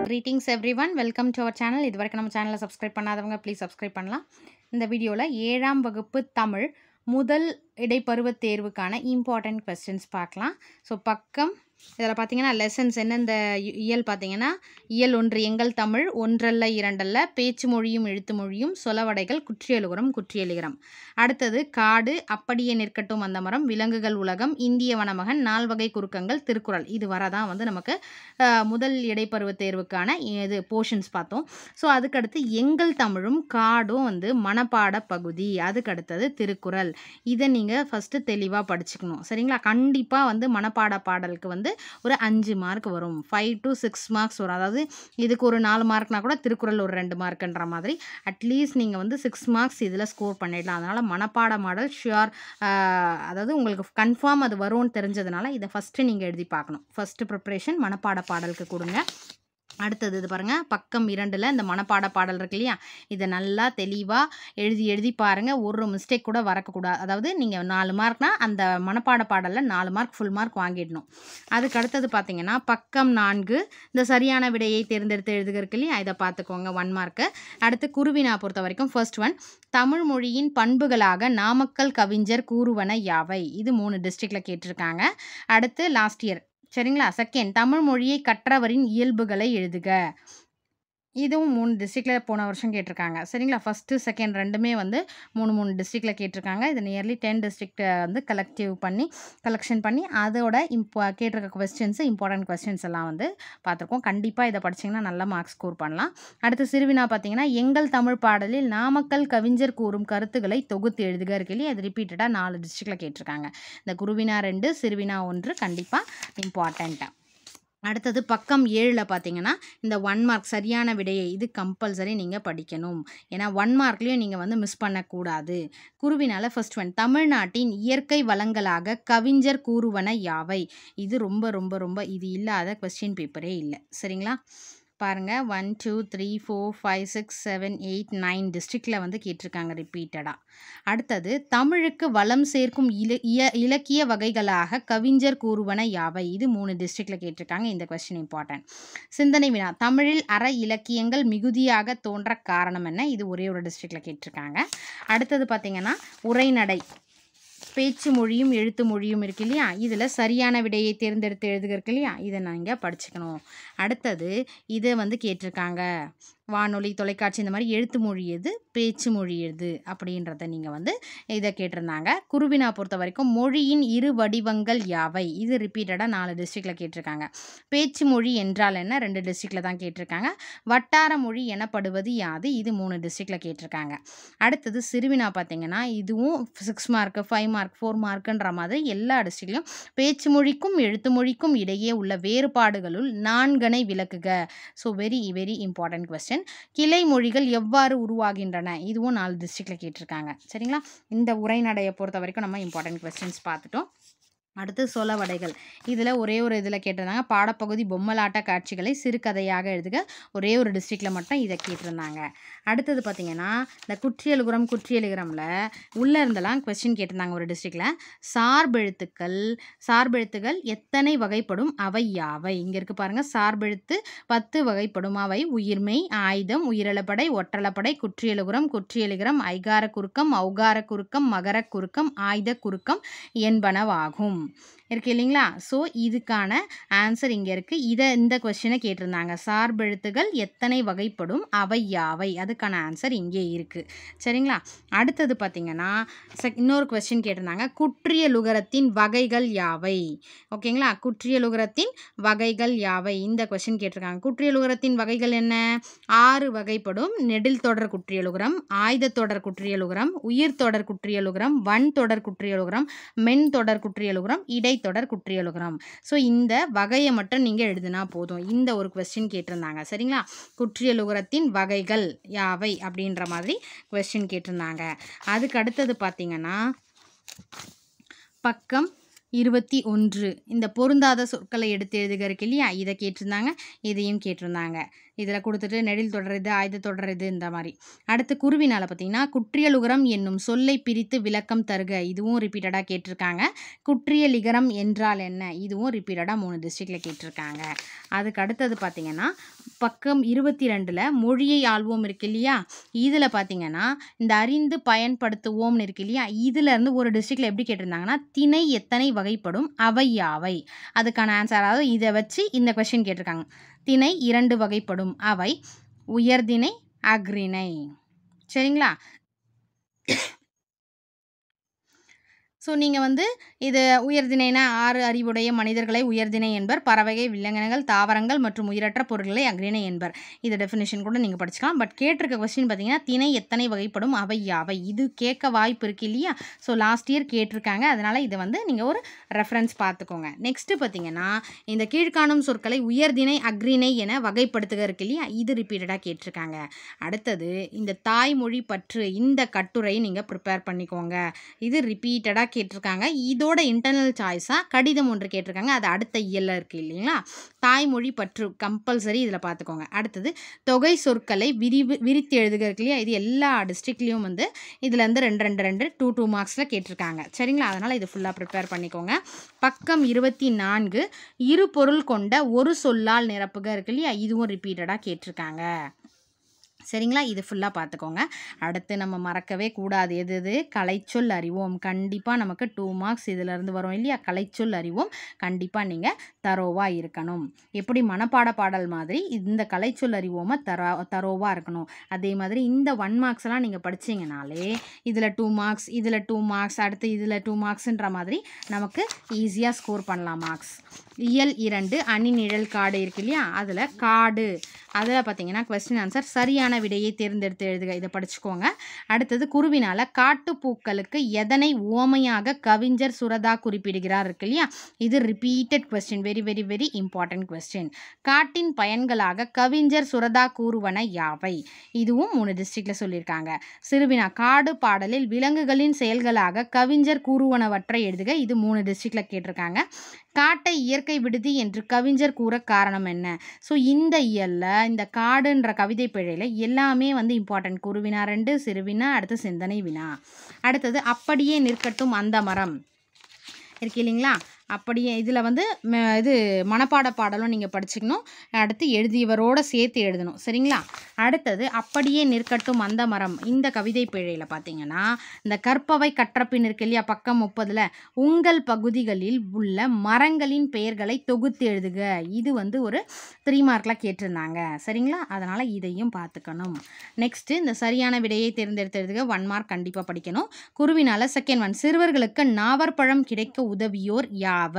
Greetings everyone, welcome to our channel. இதுவரைக்கும் நம்ம சேனலை சப்ஸ்கிரைப் பண்ணாதவங்க ப்ளீஸ் சப்ஸ்கிரைப் பண்ணலாம். இந்த வீடியோவில் 7ஆம் வகுப்பு தமிழ் முதல் இடைப்பருவத் தேர்வுக்கான இம்பார்ட்டன்ட் கொஸ்டின்ஸ் பார்க்கலாம். ஸோ பக்கம் இதில் பார்த்தீங்கன்னா லெசன்ஸ் என்னெந்த இயல் பார்த்தீங்கன்னா இயல் 1 எங்கள் தமிழ் ஒன்றல்ல இரண்டல்ல பேச்சு மொழியும் எழுத்து மொழியும் சொலவடைகள் குற்றியலுகரம் குற்றியலிகரம். அடுத்தது காடு அப்படியே நிற்கட்டும் அந்த மரம் விலங்குகள் உலகம் இந்திய வனமகன் நால்வகை குறுக்கங்கள் திருக்குறள். இது வரதான் நமக்கு முதல் இடைப்பருவத் தேர்வுக்கான இது போர்ஷன்ஸ் பார்த்தோம். ஸோ அதுக்கடுத்து எங்கள் தமிழும் காடும் மனப்பாட பகுதி. அதுக்கடுத்தது திருக்குறள். இதை நீங்கள் ஃபஸ்ட்டு தெளிவாக படிச்சுக்கணும் சரிங்களா. கண்டிப்பாக மனப்பாட பாடலுக்கு ஒரு 5 மார்க் வரும், 5 to 6 மார்க்ஸ் வரும். அதாவது இதுக்கு ஒரு 4 மார்க்னா கூட திருக்குறள் ஒரு 2 மார்க்குன்ற மாதிரி அட்லீஸ்ட் நீங்கள் 6 மார்க்ஸ் இதில் ஸ்கோர் பண்ணிடலாம். அதனால் மனப்பாட மாடல் ஷியோர், அதாவது உங்களுக்கு கன்ஃபார்ம் அது வரும்னு தெரிஞ்சதுனால இதை ஃபஸ்ட்டு நீங்கள் எழுதி பார்க்கணும். ஃபஸ்ட்டு ப்ரிப்ரேஷன் மனப்பாட பாடலுக்கு கொடுங்க. அடுத்தது இது பாருங்கள், பக்கம் 2 இந்த மனப்பாட பாடல் இருக்கு இல்லையா, இதை நல்லா தெளிவாக எழுதி பாருங்கள். ஒரு மிஸ்டேக் கூட வரக்கூடாது. அதாவது நீங்கள் 4 மார்க்னால் அந்த மனப்பாட பாடலில் 4 மார்க் ஃபுல் மார்க் வாங்கிடணும். அதுக்கு அடுத்தது பார்த்தீங்கன்னா பக்கம் 4 இந்த சரியான விடையை தேர்ந்தெடுத்து எழுதுக இருக்கு இல்லையா, இதை பார்த்துக்கோங்க 1 மார்க்கு. அடுத்து குருவினா பொறுத்த வரைக்கும் ஃபர்ஸ்ட் ஒன் தமிழ் மொழியின் பண்புகளாக நாமக்கல் கவிஞர் கூறுவன யாவை. இது 3 டிஸ்ட்ரிக்டில் கேட்டிருக்காங்க. அடுத்து லாஸ்ட் இயர் சரிங்களா. செகண்ட் தமிழ் மொழியை கற்றவரின் இயல்புகளை எழுதுக. இதுவும் 3 டிஸ்ட்ரிக்டில் போன வருஷம் கேட்டிருக்காங்க சரிங்களா. ஃபஸ்ட்டு செகண்ட் ரெண்டுமே 3 டிஸ்ட்ரிக்டில் கேட்டிருக்காங்க. இது நியர்லி 10 டிஸ்ட்ரிக்ட் கலெக்ஷன் பண்ணி அதோட கேட்டிருக்க கொஸ்டின்ஸு இம்பார்ட்டன்ட் கொஸ்டின்ஸ் எல்லாம் பார்த்துருக்கோம். கண்டிப்பாக இதை படிச்சிங்கன்னா நல்ல மார்க்ஸ் ஸ்கோர் பண்ணலாம். அடுத்து சிறுவினா பார்த்தீங்கன்னா எங்கள் தமிழ் பாடலில் நாமக்கல் கவிஞர் கூறும் கருத்துக்களை தொகுத்து எழுதுக இருக்கு இல்லையா, இது ரிப்பீட்டடாக 4 டிஸ்ட்ரிக்டில் கேட்டிருக்காங்க. இந்த குருவினா 2 சிறுவினா 1 கண்டிப்பாக இம்பார்ட்டண்ட்டாக. அடுத்தது பக்கம் 7 பார்த்தீங்கன்னா இந்த 1 மார்க் சரியான விடையை இது கம்பல்சரி நீங்கள் படிக்கணும். ஏன்னா 1 மார்க்லேயும் நீங்கள் மிஸ் பண்ணக்கூடாது. குருவினால் ஃபர்ஸ்ட் ஒன் தமிழ்நாட்டின் இயற்கை வளங்களாக கவிஞர் கூறுவன யாவை. இது ரொம்ப ரொம்ப ரொம்ப இது இல்லாத கொஸ்டின் பேப்பரே இல்லை சரிங்களா. பாருங்கள் 1 2 3 4 5 6 7 8 9 டிஸ்ட்ரிக்டில் கேட்டிருக்காங்க ரிப்பீட்டடாக. அடுத்தது தமிழுக்கு வளம் சேர்க்கும் இலக்கிய வகைகளாக கவிஞர் கூறுவன யாவை. இது 3 டிஸ்ட்ரிக்டில் கேட்டிருக்காங்க. இந்த கொஸ்டின் இம்பார்ட்டன்ட். சிந்தனை வினா தமிழில் அற இலக்கியங்கள் மிகுதியாக தோன்ற காரணம் என்ன. இது ஒரே ஒரு டிஸ்ட்ரிக்டில் கேட்டிருக்காங்க. அடுத்தது பார்த்திங்கன்னா உரைநடை பேச்சு மொழியும் எழுத்து மொழியும் இருக்கு இல்லையா, இதில் சரியான விடையை தேர்ந்தெடுத்து எழுதுக இருக்கு இல்லையா, இதை நீங்கள் படிச்சுக்கணும். அடுத்தது இதை கேட்டிருக்காங்க வானொலி தொலைக்காட்சி இந்த மாதிரி எழுத்து மொழி எது பேச்சு மொழி எது அப்படின்றத நீங்கள் இதை கேட்டிருந்தாங்க. குருவினா பொறுத்த வரைக்கும் மொழியின் இரு வடிவங்கள் யாவை. இது ரிப்பீட்டடாக 4 டிஸ்ட்ரிக்டில் கேட்டிருக்காங்க. பேச்சு மொழி என்றால் என்ன 2 டிஸ்ட்ரிக்டில் தான் கேட்டிருக்காங்க. வட்டார மொழி எனப்படுவது யாது. இது 3 டிஸ்ட்ரிக்டில் கேட்டிருக்காங்க. அடுத்தது சிறுவினா பார்த்தீங்கன்னா இதுவும் 6 மார்க்கு 5 மார்க் 4 மார்க்குன்ற மாதிரி எல்லா டிஸ்ட்ரிக்ட்லையும் பேச்சு மொழிக்கும் எழுத்து மொழிக்கும் இடையே உள்ள வேறுபாடுகளுள் 4 விளக்குக. So very very important question. கிளை மொழிகள் எவ்வாறு உருவாகின்றன. இதுவும் 4 டிஸ்ட்ரிக்டில் கேட்டிருக்காங்க சரிங்களா. இந்த உரைநடையை பொறுத்த வரைக்கும் நம்ம இம்பார்ட்டன்ட் கொஸ்டின்ஸ் பார்த்துட்டோம். அடுத்து சொலவடைகள். இதில் ஒரே ஒரு இதில் கேட்டிருந்தாங்க பாடப்பகுதி பொம்மலாட்ட காட்சிகளை சிறுகதையாக எழுதுக. ஒரே ஒரு டிஸ்ட்ரிக்டில் மட்டும் இதை கேட்டிருந்தாங்க. அடுத்தது பார்த்திங்கன்னா இந்த குற்றியலுகரம் குற்றியலிகரமில் உள்ளே இருந்தெல்லாம் கொஸ்டின் கேட்டிருந்தாங்க ஒரு டிஸ்ட்ரிக்டில். சார்பெழுத்துகள் எத்தனை வகைப்படும் அவை யாவை. இங்கே இருக்குது பாருங்கள், சார்பெழுத்து 10 வகைப்படும். அவை உயிர்மை ஆயுதம் உயிரிழப்படை ஒற்றளப்படை குற்றியலுகரம் குற்றியலிகரம் ஐகார குறுக்கம் ஔகார குறுக்கம் மகர குறுக்கம் ஆயுத குறுக்கம் என்பனவாகும் இருக்கு இல்லைங்களா. ஸோ இதுக்கான ஆன்சர் இங்கே இருக்குது. இந்த கொஸ்டினை கேட்டிருந்தாங்க சார்பெழுத்துகள் எத்தனை வகைப்படும் அவை யாவை. அதுக்கான ஆன்சர் இங்கே இருக்குது சரிங்களா. அடுத்தது பார்த்திங்கன்னா இன்னொரு கொஸ்டின் கேட்டிருந்தாங்க குற்றியலுகரத்தின் வகைகள் யாவை. ஓகேங்களா, குற்றியலுகரத்தின் வகைகள் யாவை இந்த கொஸ்டின் கேட்டிருக்காங்க. குற்றியலுகரத்தின் வகைகள் என்ன 6 வகைப்படும். நெடில் தொடர் குற்றியலுகரம் ஆயுத தொடர் குற்றியலுகரம் உயிர் தொடர் குற்றியலுகரம் வன் தொடர் குற்றியலுகரம் மென் தொடர் குற்றியலுகரம் இடை தொடர் குற்றியலுகரம். ஸோ இந்த வகையை மட்டும் நீங்கள் எழுதுனா போதும். இந்த ஒரு கொஸ்டின் கேட்டிருந்தாங்க சரிங்களா. குற்றியலுகரத்தின் வகைகள் யாவை அப்படின்ற மாதிரி கொஸ்டின் கேட்டிருந்தாங்க. அதுக்கு அடுத்தது பார்த்தீங்கன்னா பக்கம் 21 இந்த பொருந்தாத சொற்களை எடுத்து எழுதுக இருக்கு இல்லையா, இதை கேட்டிருந்தாங்க, இதையும் கேட்டிருந்தாங்க. இதில் கொடுத்துட்டு நெடில் தொடருது, ஆயுத தொடருது இந்த மாதிரி. அடுத்து குருவினால் பார்த்தீங்கன்னா குற்றியலுகரம் என்னும் சொல்லை பிரித்து விளக்கம் தருக, இதுவும் ரிப்பீட்டடாக கேட்டிருக்காங்க. குற்றியலிகரம் என்றால் என்ன, இதுவும் ரிப்பீட்டடாக 3 டிஸ்ட்ரிக்டில் கேட்டிருக்காங்க. அதுக்கு அடுத்தது பார்த்தீங்கன்னா பக்கம் 22 மொழியை ஆள்வோம் இருக்கு இல்லையா, இதில் பார்த்தீங்கன்னா இந்த அறிந்து பயன்படுத்துவோம்னு இருக்கு இல்லையா, இதிலேருந்து ஒரு டிஸ்ட்ரிக்டில் எப்படி கேட்டிருந்தாங்கன்னா திணை எத்தனை வகைப்படும், அவை யாவை, அதுக்கான ஆன்சர். அதாவது இதை வச்சு இந்த கொஸ்டின் கேட்டிருக்காங்க. திணை 2 வகைப்படும், அவை உயர்திணை, அஃறிணை. சரிங்களா? ஸோ நீங்கள் வந்து இது உயர்திணைனா 6 அறிவுடைய மனிதர்களை உயர்திணை என்பர், பறவைகை, விலங்கினங்கள், தாவரங்கள் மற்றும் உயிரற்ற பொருட்களை அஃறிணை என்பர். இது டெஃபினேஷன் கூட நீங்கள் படிச்சுக்கலாம். பட் கேட்டிருக்க கொஸ்டின் பார்த்தீங்கன்னா திணை எத்தனை வகைப்படும், அவை யாவை, இது கேட்க வாய்ப்பு இருக்கு இல்லையா. ஸோ லாஸ்ட் இயர் கேட்டிருக்காங்க, அதனால் இதை வந்து நீங்கள் ஒரு ரெஃபரன்ஸ் பார்த்துக்கோங்க. நெக்ஸ்ட்டு பார்த்தீங்கன்னா இந்த கீழ்காணும் சொற்களை உயர்திணை, அஃறிணை என வகைப்படுத்துக இருக்கு இல்லையா, இது ரிப்பீட்டடாக கேட்டிருக்காங்க. அடுத்தது இந்த தாய்மொழி பற்று, இந்த கட்டுரை நீங்கள் ப்ரிப்பேர் பண்ணிக்கோங்க. இது ரிப்பீட்டடாக கேட்டிருக்காங்க. இதோட இன்டர்னல் சாய்ஸாக கடிதம் ஒன்று கேட்டிருக்காங்க, அது அடுத்த இயலில் இருக்குது இல்லைங்களா. தாய்மொழி பற்று கம்பல்சரி இதில் பார்த்துக்கோங்க. அடுத்தது தொகை சொற்களை விரித்து எழுதுக இருக்கு இல்லையா, இது எல்லா டிஸ்ட்ரிக்ட்லேயும் வந்து இதுலேருந்து 2 மார்க்ஸில் கேட்டிருக்காங்க. சரிங்களா? அதனால் இது ஃபுல்லாக ப்ரிப்பேர் பண்ணிக்கோங்க. பக்கம் 24 இரு பொருள் கொண்ட ஒரு சொல்லால் நிரப்புக இருக்கு இல்லையா, இதுவும் ரிப்பீட்டடாக கேட்டிருக்காங்க. சரிங்களா? இது ஃபுல்லாக பார்த்துக்கோங்க. அடுத்து நம்ம மறக்கவே கூடாது எது கலைச்சொல் அறிவோம். கண்டிப்பாக நமக்கு 2 மார்க்ஸ் இதிலேருந்து வரும் இல்லையா. கலைச்சொல் அறிவோம் கண்டிப்பாக நீங்கள் தரோவாக இருக்கணும். எப்படி மனப்பாட பாடல் மாதிரி இந்த கலைச்சொல் அறிவோமா தரோவாக இருக்கணும். அதே மாதிரி இந்த 1 மார்க்ஸ்லாம் நீங்கள் படிச்சிங்கனாலே இதில் 2 மார்க்ஸ், இதில் 2 மார்க்ஸ், அடுத்து இதில் 2 மார்க்ஸ்ன்ற மாதிரி நமக்கு ஈஸியாக ஸ்கோர் பண்ணலாம் மார்க்ஸ். இயல் 2 அணி நிழல் காடு இருக்கு இல்லையா, அதில் காடு, அதில் பார்த்தீங்கன்னா கொஸ்டின் ஆன்சர் சரியான விடையை தேர்ந்தெடுத்து எழுதுக, இதை படிச்சுக்கோங்க. அடுத்தது குருவினால் காட்டுப்பூக்களுக்கு எதனை உவமையாக கவிஞர் சுரதா குறிப்பிடுகிறார் இருக்கு இல்லையா, இது repeated question, very very very important question. காட்டின் பயன்களாக கவிஞர் சுரதா கூறுவன யாவை, இதுவும் 3 டிஸ்ட்ரிக்டில் சொல்லியிருக்காங்க. சிறுவினா காடு பாடலில் விலங்குகளின் செயல்களாக கவிஞர் கூறுவனவற்றை எழுதுக, இது 3 டிஸ்ட்ரிக்டில் கேட்டிருக்காங்க. காட்டை இயற்கை விடுதி என்று கவிஞர் கூற காரணம் என்ன. ஸோ இந்த இயலில் இந்த காடுன்ற கவிதை பிழையில் எல்லாமே வந்து இம்பார்ட்டன்ட். குருவினா 2, சிறுவினா, அடுத்து சிந்தனை வினா. அடுத்தது அப்படியே நிற்கட்டும் அந்த மரம் இருக்கு இல்லைங்களா, அப்படியே இதில் வந்து இது மனப்பாட பாடலும் நீங்கள் படிச்சுக்கணும். அடுத்து எழுதியவரோடு சேர்த்து எழுதணும். சரிங்களா? அடுத்தது அப்படியே நிற்கட்டும் அந்த மரம், இந்த கவிதை பிழையில் பார்த்தீங்கன்னா இந்த கற்பவை கற்றப்பின் இருக்கு இல்லையா, பக்கம் 30 உங்கள் பகுதிகளில் உள்ள மரங்களின் பெயர்களை தொகுத்து எழுதுக, இது வந்து ஒரு 3 மார்க்கில் கேட்டிருந்தாங்க. சரிங்களா? அதனால் இதையும் பார்த்துக்கணும். நெக்ஸ்ட்டு இந்த சரியான விடையை தேர்ந்தெடுத்து எழுதுக, 1 மார்க் கண்டிப்பாக படிக்கணும். குருவினால் செகண்ட் 1 சிறுவர்களுக்கு நாவற்பழம் கிடைக்க உதவியோர்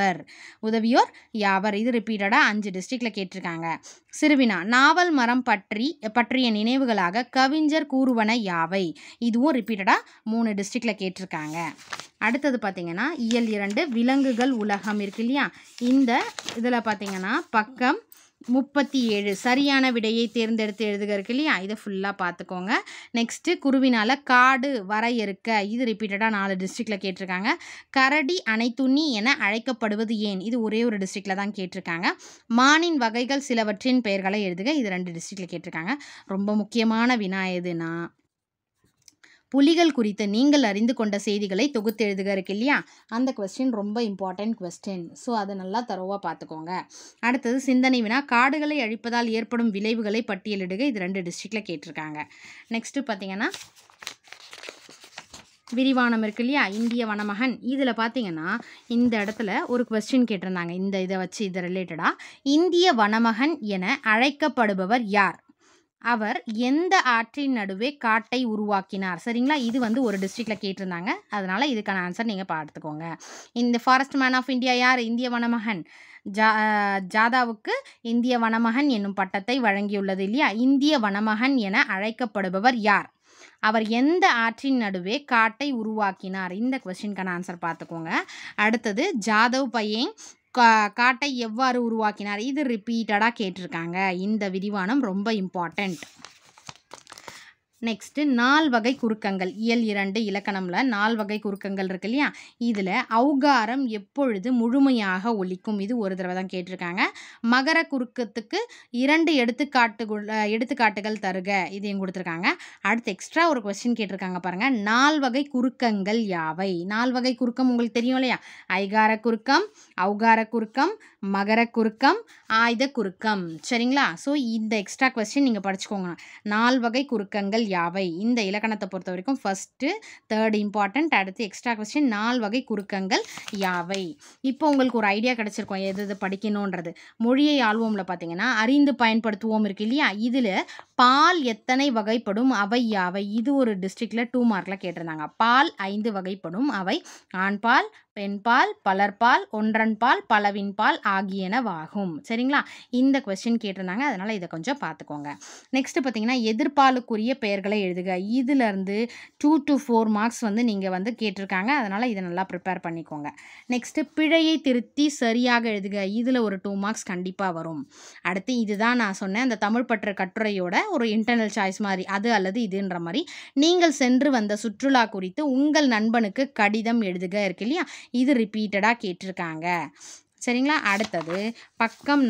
உதவியோர் யாவர், இது ரிப்பீட்டடாக 5 டிஸ்ட்ரிக்டில் கேட்டிருக்காங்க. சிறுவினா நாவல் மரம் பற்றிய நினைவுகளாக கவிஞர் கூறுவன யாவை, இதுவும் ரிப்பீட்டடாக 3 டிஸ்ட்ரிக்டில் கேட்டிருக்காங்க. அடுத்தது பார்த்தீங்கன்னா இயல் 2 விலங்குகள் உலகம் இருக்கு இல்லையா, இந்த இதில் பார்த்தீங்கன்னா பக்கம் 37 சரியான விடையை தேர்ந்தெடுத்து எழுதுக இருக்கு இல்லையா, இதை ஃபுல்லாக பார்த்துக்கோங்க. நெக்ஸ்ட்டு குருவினால் காடு வரையறுக்க, இது ரிப்பீட்டடாக 4 டிஸ்ட்ரிக்டில் கேட்டிருக்காங்க. கரடி அனைத்துண்ணி என அழைக்கப்படுவது ஏன், இது ஒரே ஒரு டிஸ்ட்ரிக்டில் தான் கேட்டிருக்காங்க. மானின் வகைகள் சிலவற்றின் பெயர்களை எழுதுக, இது 2 டிஸ்ட்ரிக்டில் கேட்டிருக்காங்க. ரொம்ப முக்கியமான வினா எதுனா புலிகள் குறித்து நீங்கள் அறிந்து கொண்ட செய்திகளை தொகுத்து எழுதுக இருக்கு இல்லையா, அந்த கொஸ்டின் ரொம்ப இம்பார்ட்டன்ட் கொஸ்டின். ஸோ அதை நல்லா தரோவாக பார்த்துக்கோங்க. அடுத்தது சிந்தனை வினா காடுகளை அழிப்பதால் ஏற்படும் விளைவுகளை பட்டியலிடுக, இது 2 டிஸ்ட்ரிக்டில் கேட்டிருக்காங்க. நெக்ஸ்ட்டு பார்த்தீங்கன்னா விரிவானம் இருக்கு இல்லையா, இந்திய வனமகன், இதில் பார்த்தீங்கன்னா இந்த இடத்துல ஒரு கொஸ்டின் கேட்டிருந்தாங்க. இதை வச்சு இது ரிலேட்டடாக இந்திய வனமகன் என அழைக்கப்படுபவர் யார், அவர் எந்த ஆற்றின் நடுவே காட்டை உருவாக்கினார். சரிங்களா? இது வந்து ஒரு டிஸ்ட்ரிக்டில் கேட்டிருந்தாங்க, அதனால் இதுக்கான ஆன்சர் நீங்கள் பார்த்துக்கோங்க. இந்த ஃபாரஸ்ட் மேன் ஆஃப் இந்தியா யார், இந்திய வனமகன். ஜாதாவுக்கு இந்திய வனமகன் என்னும் பட்டத்தை வழங்கியுள்ளது இல்லையா. இந்திய வனமகன் என அழைக்கப்படுபவர் யார், அவர் எந்த ஆற்றின் நடுவே காட்டை உருவாக்கினார், இந்த கொஸ்டினுக்கான ஆன்சர் பார்த்துக்கோங்க. அடுத்தது ஜாதவ் பையன் காட்டை எவ்வாறு உருவாக்கினார், இது ரிப்பீட்டடாக கேட்டிருக்காங்க. இந்த விரிவானம் ரொம்ப இம்பார்ட்டண்ட். நெக்ஸ்ட்டு நால்வகை குறுக்கங்கள் இயல் 2 இலக்கணம்ல நால்வகை குறுக்கங்கள் இருக்கு இல்லையா, இதில் ஔகாரம் எப்பொழுது முழுமையாக ஒலிக்கும், இது ஒரு தடவை தான் கேட்டிருக்காங்க. மகர குறுக்கத்துக்கு 2 எடுத்துக்காட்டுகள் தருக, இதையும் கொடுத்துருக்காங்க. அடுத்து எக்ஸ்ட்ரா ஒரு கொஸ்டின் கேட்டிருக்காங்க பாருங்கள், நால்வகை குறுக்கங்கள் யாவை. நால்வகை குறுக்கம் உங்களுக்கு தெரியும் இல்லையா, ஐகார குறுக்கம், ஔகார குறுக்கம், மகர குறுக்கம், ஆயுத குறுக்கம். சரிங்களா? ஸோ இந்த எக்ஸ்ட்ரா கொஸ்டின் நீங்கள் படிச்சுக்கோங்க. நால்வகை குறுக்கங்கள் யாவை, இந்த இலக்கணத்தை பொறுத்த வரைக்கும் ஃபஸ்ட்டு தேர்ட் இம்பார்ட்டண்ட். அடுத்து எக்ஸ்ட்ரா கொஸ்டின் நால்வகை குறுக்கங்கள் யாவை. இப்போ உங்களுக்கு ஒரு ஐடியா கிடச்சிருக்கும் எது எது படிக்கணுன்றது. மொழியை ஆள்வோம்ல பார்த்தீங்கன்னா அறிந்து பயன்படுத்துவோம் இருக்கு இல்லையா, இதில் பால் எத்தனை வகைப்படும், அவை யாவை, இது ஒரு டிஸ்ட்ரிக்டில் 2 மார்க்கில் கேட்டிருந்தாங்க. பால் 5 வகைப்படும், அவை ஆண்பால், பெண்பால், பலர்பால், ஒன்றன்பால், பலவின்பால் ஆகியனவாகும். சரிங்களா? இந்த கொஸ்டின் கேட்டிருந்தாங்க, அதனால் இதை கொஞ்சம் பார்த்துக்கோங்க. நெக்ஸ்ட்டு பார்த்தீங்கன்னா எதிர்பாலுக்குரிய பெயர்களை எழுதுக. இதிலேருந்து 2 to 4 மார்க்ஸ் வந்து நீங்கள் வந்து கேட்டிருக்காங்க, அதனால் இதை நல்லா ப்ரிப்பேர் பண்ணிக்கோங்க. நெக்ஸ்ட்டு பிழையை திருத்தி சரியாக எழுதுக. இதில் ஒரு 2 மார்க்ஸ் கண்டிப்பாக வரும். அடுத்து இதுதான் நான் சொன்னேன், அந்த தமிழ் பற்று கட்டுரையோட ஒரு இன்டர்னல் சாய்ஸ் மாதிரி, அது அல்லது இதுன்ற மாதிரி. நீங்கள் சென்று வந்த சுற்றுலா குறித்து உங்கள் நண்பனுக்கு கடிதம் எழுதுக இருக்கு இல்லையா, இது ரிப்பீட்டடாக கேட்டிருக்காங்க. சரிங்களா? அடுத்தது பக்கம்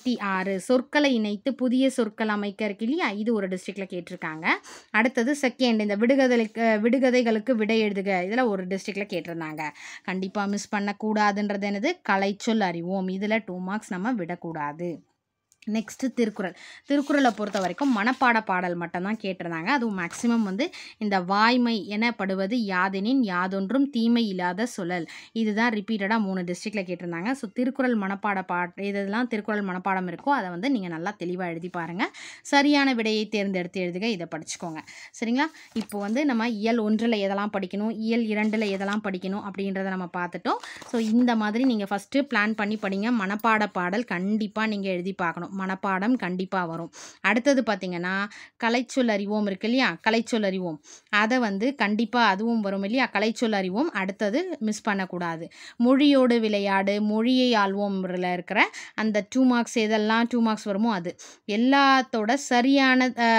46 சொற்களை இணைத்து புதிய சொற்கள் அமைக்க இருக்கு இல்லையா, இது ஒரு டிஸ்ட்ரிக்டில் கேட்டிருக்காங்க. அடுத்தது செகண்ட் இந்த விடுகதைகளுக்கு விடை எழுதுக, இதில் ஒரு டிஸ்ட்ரிக்டில் கேட்டிருந்தாங்க. கண்டிப்பாக மிஸ் பண்ணக்கூடாதுன்றது என்னது, கலைச்சொல் அறிவோம், இதில் 2 மார்க்ஸ் நம்ம விடக்கூடாது. நெக்ஸ்ட்டு திருக்குறளை பொறுத்த வரைக்கும் மனப்பாட பாடல் மட்டும்தான் கேட்டிருந்தாங்க. அதுவும் மேக்ஸிமம் வந்து இந்த வாய்மை எனப்படுவது யாதெனின் யாதொன்றும் தீமை இல்லாத சொல்லல், இதுதான் ரிப்பீட்டடாக 3 டிஸ்ட்ரிக்டில் கேட்டிருந்தாங்க. ஸோ திருக்குறள் இதெல்லாம் திருக்குறள் மனப்பாடம் இருக்கோ அதை வந்து நீங்கள் நல்லா தெளிவாக எழுதி பாருங்கள். சரியான விடையை தேர்ந்தெடுத்து எழுதுக, இதை படிச்சுக்கோங்க. சரிங்களா? இப்போ வந்து நம்ம இயல் 1 எதெல்லாம் படிக்கணும், இயல் 2 எதெல்லாம் படிக்கணும் அப்படின்றத நம்ம பார்த்துட்டோம். ஸோ இந்த மாதிரி நீங்கள் ஃபஸ்ட்டு பிளான் பண்ணி படிங்க. மனப்பாட பாடல் கண்டிப்பாக நீங்கள் எழுதி பார்க்கணும், மனப்பாடம் கண்டிப்பாக வரும். அடுத்தது பார்த்திங்கன்னா கலைச்சொல் அறிவோம் இருக்கு இல்லையா, கலைச்சொல் அறிவோம் அதை வந்து கண்டிப்பாக அதுவும் வரும் இல்லையா, கலைச்சொல் அறிவோம். அடுத்தது மிஸ் பண்ணக்கூடாது மொழியோடு விளையாடு, மொழியை ஆள்வோம்ல இருக்கிற அந்த 2 மார்க்ஸ் எதெல்லாம் 2 மார்க்ஸ் வருமோ அது எல்லாத்தோட சரியான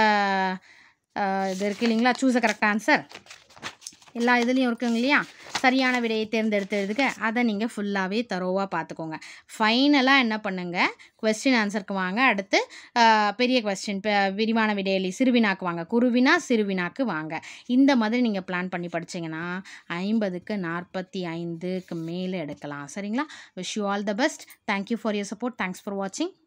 இது இருக்குது இல்லைங்களா, சூஸ் அ கரெக்ட் ஆன்சர் எல்லா இதுலேயும் இருக்குங்க இல்லையா, சரியான விடையை தேர்ந்தெடுத்துறதுக்கு அதை நீங்கள் ஃபுல்லாகவே தரோவாக பார்த்துக்கோங்க. ஃபைனலாக என்ன பண்ணுங்கள், கொஸ்டின் ஆன்சருக்கு வாங்க. அடுத்து பெரிய கொஸ்டின் விரிவான விடையளி சிறுவினாக்கு வாங்க, குருவினா சிறுவினாக்கு வாங்க. இந்த மாதிரி நீங்கள் பிளான் பண்ணி படிச்சிங்கன்னா 50க்கு 45க்கு மேலே எடுக்கலாம். சரிங்களா? Wish you all the best. Thank you for your support. Thanks for வாட்சிங்.